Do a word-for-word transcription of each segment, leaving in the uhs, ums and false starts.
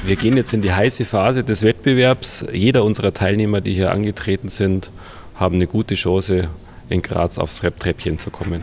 Wir gehen jetzt in die heiße Phase des Wettbewerbs. Jeder unserer Teilnehmer, die hier angetreten sind, haben eine gute Chance, in Graz aufs Rap-Treppchen zu kommen.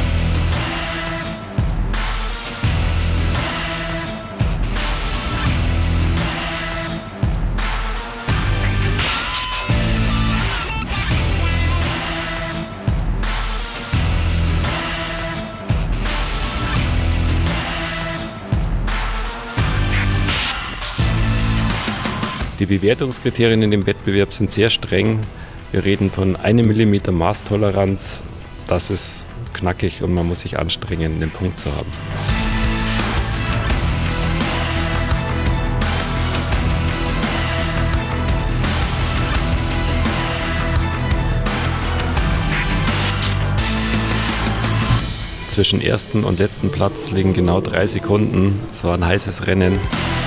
Die Bewertungskriterien in dem Wettbewerb sind sehr streng. Wir reden von einem Millimeter Maßtoleranz. Das ist knackig und man muss sich anstrengen, den Punkt zu haben. Zwischen ersten und letzten Platz liegen genau drei Sekunden. Es war ein heißes Rennen.